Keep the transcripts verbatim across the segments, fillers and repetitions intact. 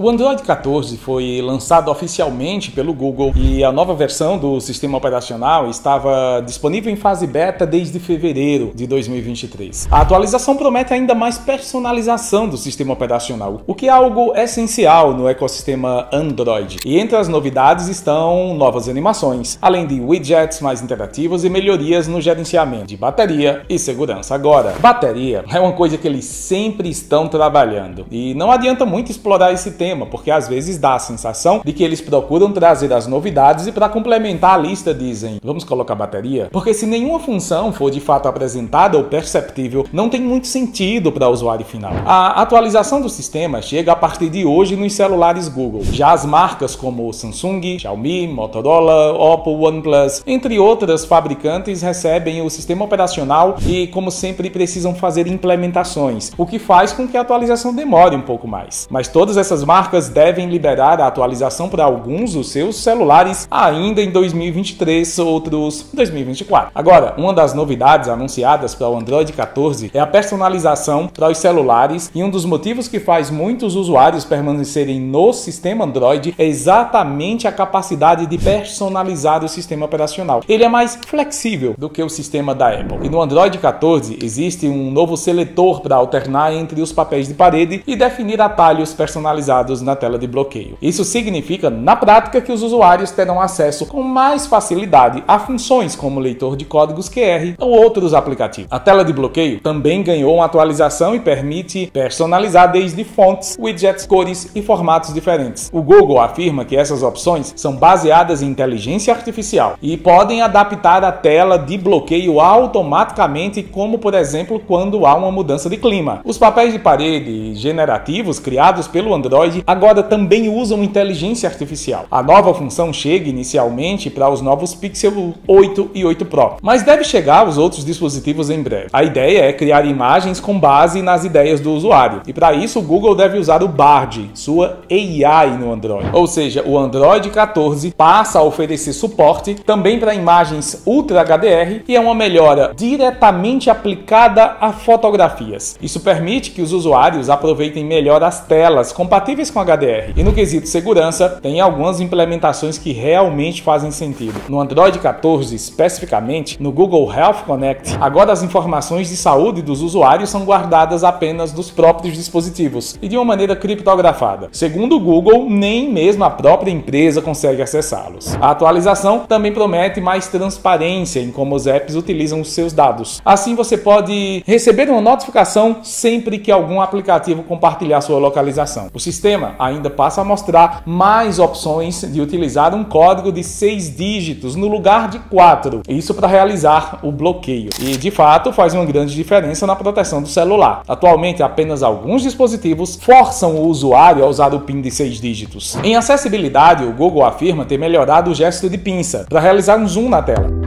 O Android quatorze foi lançado oficialmente pelo Google e a nova versão do sistema operacional estava disponível em fase beta desde fevereiro de dois mil e vinte e três. A atualização promete ainda mais personalização do sistema operacional, o que é algo essencial no ecossistema Android. E entre as novidades estão novas animações, além de widgets mais interativos e melhorias no gerenciamento de bateria e segurança. Agora, bateria é uma coisa que eles sempre estão trabalhando e não adianta muito explorar esse tema, porque às vezes dá a sensação de que eles procuram trazer as novidades e para complementar a lista dizem, vamos colocar bateria? Porque se nenhuma função for de fato apresentada ou perceptível, não tem muito sentido para o usuário final. A atualização do sistema chega a partir de hoje nos celulares Google. Já as marcas como Samsung, Xiaomi, Motorola, Oppo, OnePlus, entre outras fabricantes recebem o sistema operacional e, como sempre, precisam fazer implementações, o que faz com que a atualização demore um pouco mais. Mas todas essas marcas devem liberar a atualização para alguns dos seus celulares ainda em dois mil e vinte e três, outros em dois mil e vinte e quatro. Agora, uma das novidades anunciadas para o Android quatorze é a personalização para os celulares, e um dos motivos que faz muitos usuários permanecerem no sistema Android é exatamente a capacidade de personalizar o sistema operacional. Ele é mais flexível do que o sistema da Apple. E no Android quatorze existe um novo seletor para alternar entre os papéis de parede e definir atalhos personalizados na tela de bloqueio. Isso significa, na prática, que os usuários terão acesso com mais facilidade a funções como leitor de códigos Q R ou outros aplicativos. A tela de bloqueio também ganhou uma atualização e permite personalizar desde fontes, widgets, cores e formatos diferentes. O Google afirma que essas opções são baseadas em inteligência artificial e podem adaptar a tela de bloqueio automaticamente, como por exemplo quando há uma mudança de clima. Os papéis de parede generativos criados pelo Android agora também usam inteligência artificial. A nova função chega inicialmente para os novos Pixel oito e oito Pro, mas deve chegar aos outros dispositivos em breve. A ideia é criar imagens com base nas ideias do usuário, e para isso o Google deve usar o Bard, sua A I no Android. Ou seja, o Android quatorze passa a oferecer suporte também para imagens Ultra H D R e é uma melhora diretamente aplicada a fotografias. Isso permite que os usuários aproveitem melhor as telas compatíveis com H D R. E no quesito segurança, tem algumas implementações que realmente fazem sentido. No Android quatorze, especificamente, no Google Health Connect, agora as informações de saúde dos usuários são guardadas apenas dos próprios dispositivos e de uma maneira criptografada. Segundo o Google, nem mesmo a própria empresa consegue acessá-los. A atualização também promete mais transparência em como os apps utilizam os seus dados. Assim, você pode receber uma notificação sempre que algum aplicativo compartilhar sua localização. O sistema ainda passa a mostrar mais opções de utilizar um código de seis dígitos no lugar de quatro, isso para realizar o bloqueio. E de fato faz uma grande diferença na proteção do celular. Atualmente apenas alguns dispositivos forçam o usuário a usar o PIN de seis dígitos. Em acessibilidade, o Google afirma ter melhorado o gesto de pinça para realizar um zoom na tela.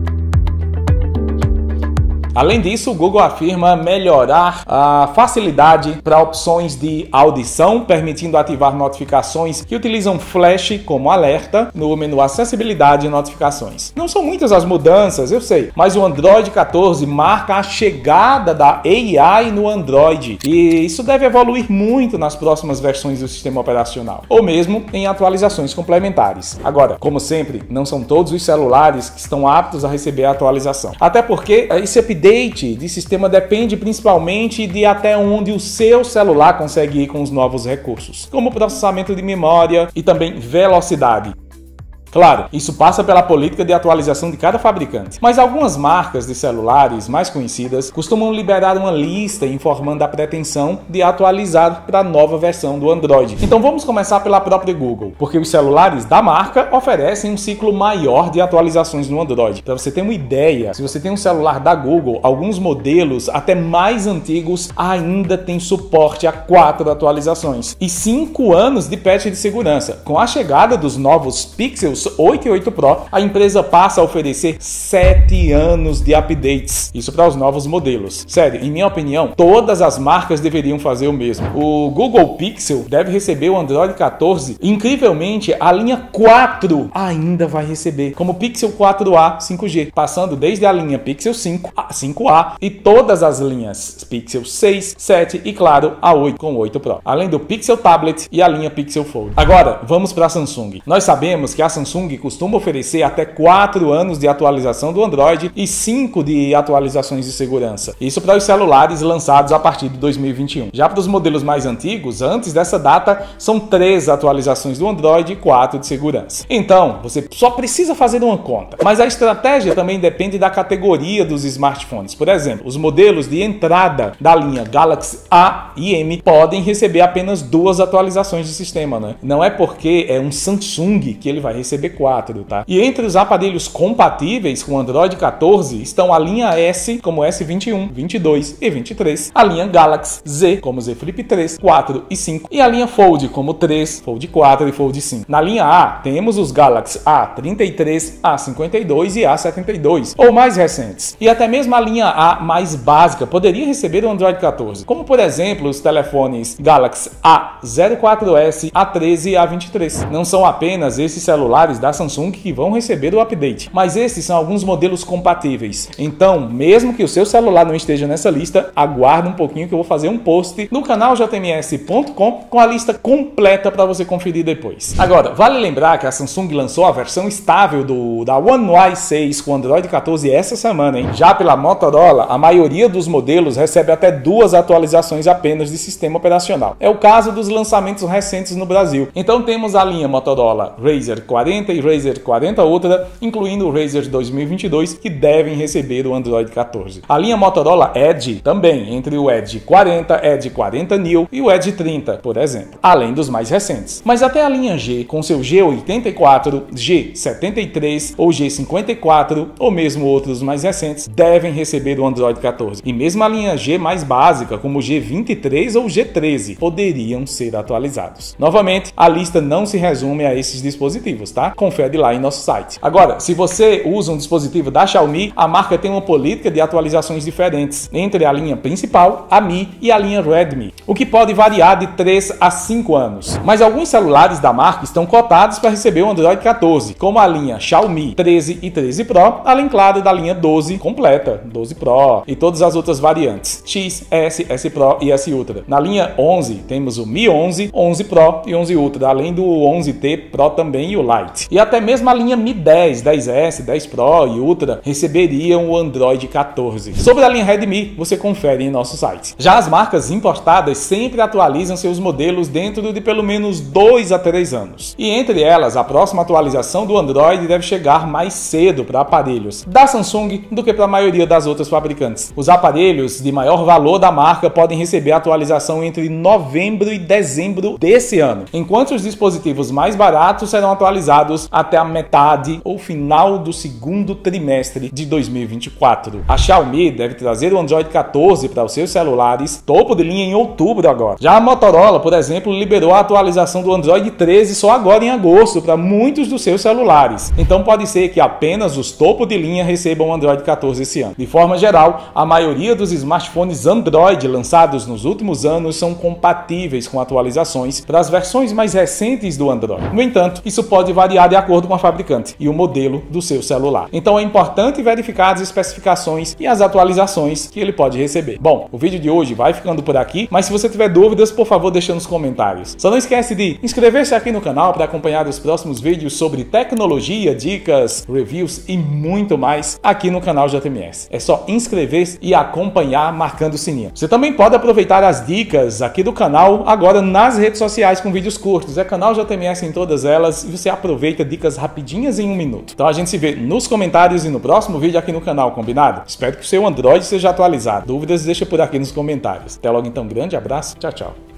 Além disso, o Google afirma melhorar a facilidade para opções de audição, permitindo ativar notificações que utilizam flash como alerta no menu Acessibilidade e Notificações. Não são muitas as mudanças, eu sei, mas o Android quatorze marca a chegada da A I no Android e isso deve evoluir muito nas próximas versões do sistema operacional, ou mesmo em atualizações complementares. Agora, como sempre, não são todos os celulares que estão aptos a receber a atualização, até porque esse update de sistema depende principalmente de até onde o seu celular consegue ir com os novos recursos, como processamento de memória e também velocidade. Claro, isso passa pela política de atualização de cada fabricante, mas algumas marcas de celulares mais conhecidas costumam liberar uma lista informando a pretensão de atualizar para a nova versão do Android. Então vamos começar pela própria Google, porque os celulares da marca oferecem um ciclo maior de atualizações no Android. Para você ter uma ideia, se você tem um celular da Google, alguns modelos até mais antigos ainda têm suporte a quatro atualizações e cinco anos de patch de segurança. Com a chegada dos novos Pixel modelos oito e oito Pro, a empresa passa a oferecer sete anos de updates. Isso para os novos modelos. Sério, em minha opinião, todas as marcas deveriam fazer o mesmo. O Google Pixel deve receber o Android quatorze. Incrivelmente, a linha quatro ainda vai receber, como Pixel quatro A cinco G, passando desde a linha Pixel cinco a cinco A e todas as linhas Pixel seis, sete e, claro, a oito com oito Pro, além do Pixel Tablet e a linha Pixel Fold. Agora, vamos para a Samsung. Nós sabemos que a Samsung costuma oferecer até quatro anos de atualização do Android e cinco de atualizações de segurança. Isso para os celulares lançados a partir de dois mil e vinte e um. Já para os modelos mais antigos, antes dessa data, são três atualizações do Android e quatro de segurança. Então, você só precisa fazer uma conta. Mas a estratégia também depende da categoria dos smartphones. Por exemplo, os modelos de entrada da linha Galaxy A e M podem receber apenas duas atualizações de sistema, né? Não é porque é um Samsung que ele vai receber quatro, tá? E entre os aparelhos compatíveis com Android quatorze estão a linha S, como S vinte e um, vinte e dois e vinte e três, a linha Galaxy Z, como Z Flip três, quatro e cinco, e a linha Fold, como três, Fold quatro e Fold cinco. Na linha A, temos os Galaxy A trinta e três, A cinquenta e dois e A setenta e dois, ou mais recentes. E até mesmo a linha A mais básica poderia receber o Android quatorze, como por exemplo os telefones Galaxy A zero quatro S, A treze e A vinte e três. Não são apenas esses celulares da Samsung que vão receber o update, mas esses são alguns modelos compatíveis. Então, mesmo que o seu celular não esteja nessa lista, aguarde um pouquinho que eu vou fazer um post no canal j m s ponto com com a lista completa para você conferir depois. Agora, vale lembrar que a Samsung lançou a versão estável do, da One U I seis com Android quatorze essa semana, hein? Já pela Motorola, a maioria dos modelos recebe até duas atualizações apenas de sistema operacional. É o caso dos lançamentos recentes no Brasil. Então temos a linha Motorola Razr quarenta e Razr quarenta Ultra, incluindo o Razr dois mil e vinte e dois, que devem receber o Android quatorze. A linha Motorola Edge também, entre o Edge quarenta, Edge quarenta Neo e o Edge trinta, por exemplo, além dos mais recentes. Mas até a linha G, com seu G oitenta e quatro, G setenta e três ou G cinquenta e quatro, ou mesmo outros mais recentes, devem receber o Android quatorze. E mesmo a linha G mais básica, como o G vinte e três ou G treze, poderiam ser atualizados. Novamente, a lista não se resume a esses dispositivos, tá? Confere lá em nosso site. Agora, se você usa um dispositivo da Xiaomi, a marca tem uma política de atualizações diferentes entre a linha principal, a Mi e a linha Redmi, o que pode variar de três a cinco anos. Mas alguns celulares da marca estão cotados para receber o Android quatorze, como a linha Xiaomi treze e treze Pro, além, claro, da linha doze completa, doze Pro e todas as outras variantes, X, S, S Pro e S Ultra. Na linha onze, temos o Mi onze, onze Pro e onze Ultra, além do onze T Pro também e o Lite. E até mesmo a linha Mi dez, dez S, dez Pro e Ultra receberiam o Android quatorze. Sobre a linha Redmi, você confere em nosso site. Já as marcas importadas sempre atualizam seus modelos dentro de pelo menos dois a três anos. E entre elas, a próxima atualização do Android deve chegar mais cedo para aparelhos da Samsung do que para a maioria das outras fabricantes. Os aparelhos de maior valor da marca podem receber atualização entre novembro e dezembro desse ano, enquanto os dispositivos mais baratos serão atualizados até a metade ou final do segundo trimestre de dois mil e vinte e quatro. A Xiaomi deve trazer o Android quatorze para os seus celulares topo de linha em outubro agora. Já a Motorola, por exemplo, liberou a atualização do Android treze só agora em agosto para muitos dos seus celulares. Então pode ser que apenas os topo de linha recebam o Android quatorze esse ano. De forma geral, a maioria dos smartphones Android lançados nos últimos anos são compatíveis com atualizações para as versões mais recentes do Android. No entanto, isso pode variar de acordo com a fabricante e o modelo do seu celular. Então é importante verificar as especificações e as atualizações que ele pode receber. Bom, o vídeo de hoje vai ficando por aqui, mas se você tiver dúvidas, por favor, deixa nos comentários. Só não esquece de inscrever-se aqui no canal para acompanhar os próximos vídeos sobre tecnologia, dicas, reviews e muito mais aqui no canal J M S. É só inscrever-se e acompanhar marcando o sininho. Você também pode aproveitar as dicas aqui do canal agora nas redes sociais com vídeos curtos. É canal J M S em todas elas e você aproveita dicas rapidinhas em um minuto. Então a gente se vê nos comentários e no próximo vídeo aqui no canal, combinado? Espero que o seu Android seja atualizado. Dúvidas, deixa por aqui nos comentários. Até logo então, grande abraço, tchau, tchau.